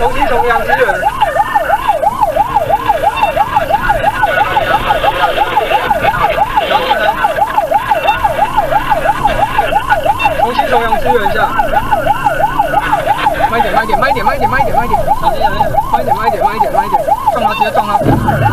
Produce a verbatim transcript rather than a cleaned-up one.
重新重阳支援。重新重阳支援一下。慢一点，慢一点，慢一点，慢一点，慢一点，慢一点。小心，小心，慢一点，慢一点，慢一点，慢一点。撞他，直接撞他。